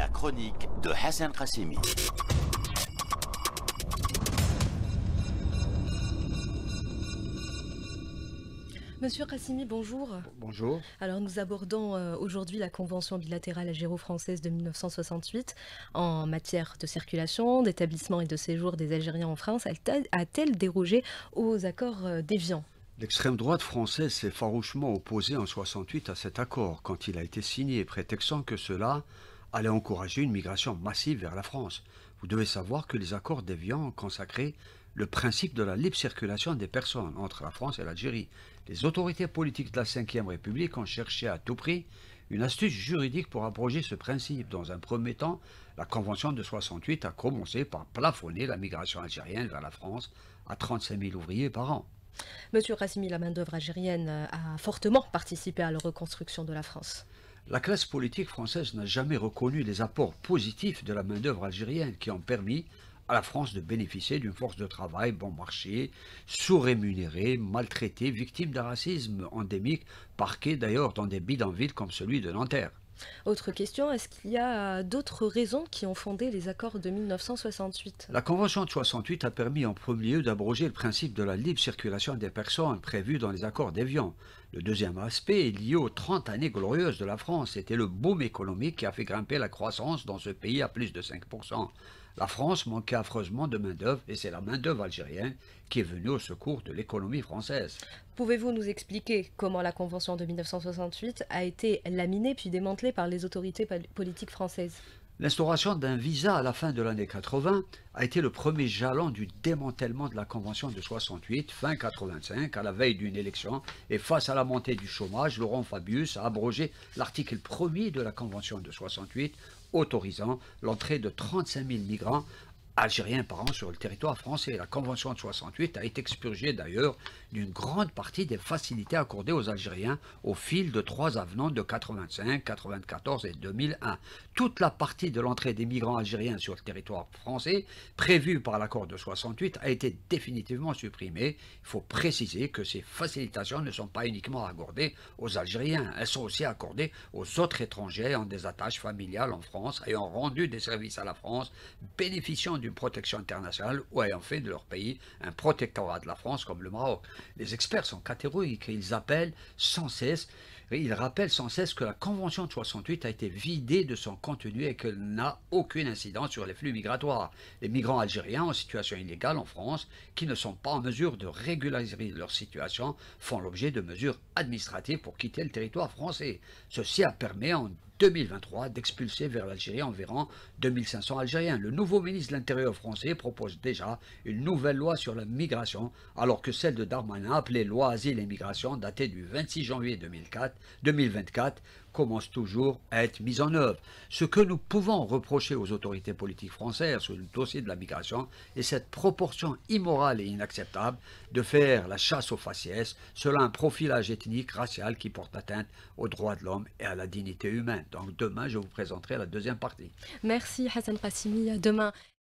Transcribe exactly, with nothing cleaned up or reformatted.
La chronique de Hassan Qassimi. Monsieur Qassimi, bonjour. Bonjour. Alors nous abordons euh, aujourd'hui la Convention bilatérale algéro-française de mille neuf cent soixante-huit en matière de circulation, d'établissement et de séjour des Algériens en France. A-t-elle dérogé aux accords euh, d'Évian? L'extrême droite française s'est farouchement opposée en soixante-huit à cet accord quand il a été signé, prétextant que cela allait encourager une migration massive vers la France. Vous devez savoir que les accords d'Évian ont consacré le principe de la libre circulation des personnes entre la France et l'Algérie. Les autorités politiques de la cinquième République ont cherché à tout prix une astuce juridique pour abroger ce principe. Dans un premier temps, la Convention de soixante-huit a commencé par plafonner la migration algérienne vers la France à trente-cinq mille ouvriers par an. Monsieur Qassimi, la main-d'œuvre algérienne a fortement participé à la reconstruction de la France. La classe politique française n'a jamais reconnu les apports positifs de la main-d'œuvre algérienne qui ont permis à la France de bénéficier d'une force de travail bon marché, sous-rémunérée, maltraitée, victime d'un racisme endémique, parquée d'ailleurs dans des bidonvilles comme celui de Nanterre. Autre question, est-ce qu'il y a d'autres raisons qui ont fondé les accords de mille neuf cent soixante-huit? La Convention de soixante-huit a permis en premier lieu d'abroger le principe de la libre circulation des personnes prévu dans les accords d'Évian. Le deuxième aspect est lié aux trente années glorieuses de la France. C'était le boom économique qui a fait grimper la croissance dans ce pays à plus de cinq pour cent. La France manquait affreusement de main-d'œuvre et c'est la main-d'œuvre algérienne qui est venue au secours de l'économie française. Pouvez-vous nous expliquer comment la Convention de mille neuf cent soixante-huit a été laminée puis démantelée par les autorités politiques françaises? L'instauration d'un visa à la fin de l'année quatre-vingt a été le premier jalon du démantèlement de la Convention de soixante-huit, fin quatre-vingt-cinq, à la veille d'une élection, et face à la montée du chômage, Laurent Fabius a abrogé l'article premier de la Convention de soixante-huit, autorisant l'entrée de trente-cinq mille migrants algériens par an sur le territoire français. La Convention de soixante-huit a été expurgée d'ailleurs d'une grande partie des facilités accordées aux Algériens au fil de trois avenants de quatre-vingt-cinq, quatre-vingt-quatorze et deux mille un. Toute la partie de l'entrée des migrants algériens sur le territoire français, prévue par l'accord de soixante-huit, a été définitivement supprimée. Il faut préciser que ces facilitations ne sont pas uniquement accordées aux Algériens, elles sont aussi accordées aux autres étrangers ayant des attaches familiales en France, ayant rendu des services à la France, bénéficiant d'une protection internationale ou ayant fait de leur pays un protectorat de la France comme le Maroc. Les experts sont catégoriques et ils appellent sans cesse, ils rappellent sans cesse que la Convention de soixante-huit a été vidée de son contenu et qu'elle n'a aucune incidence sur les flux migratoires. Les migrants algériens en situation illégale en France, qui ne sont pas en mesure de régulariser leur situation, font l'objet de mesures administratives pour quitter le territoire français. Ceci a permis en deux mille vingt-trois d'expulser vers l'Algérie environ deux mille cinq cents Algériens. Le nouveau ministre de l'Intérieur français propose déjà une nouvelle loi sur la migration, alors que celle de Darmanin, appelée loi Asile et Migration, datée du vingt-six janvier deux mille quatre, deux mille vingt-quatre, commence toujours à être mise en œuvre. Ce que nous pouvons reprocher aux autorités politiques françaises sur le dossier de la migration est cette proportion immorale et inacceptable de faire la chasse aux faciès selon un profilage ethnique, racial qui porte atteinte aux droits de l'homme et à la dignité humaine. Donc demain, je vous présenterai la deuxième partie. Merci Hassan Qassimi. À demain.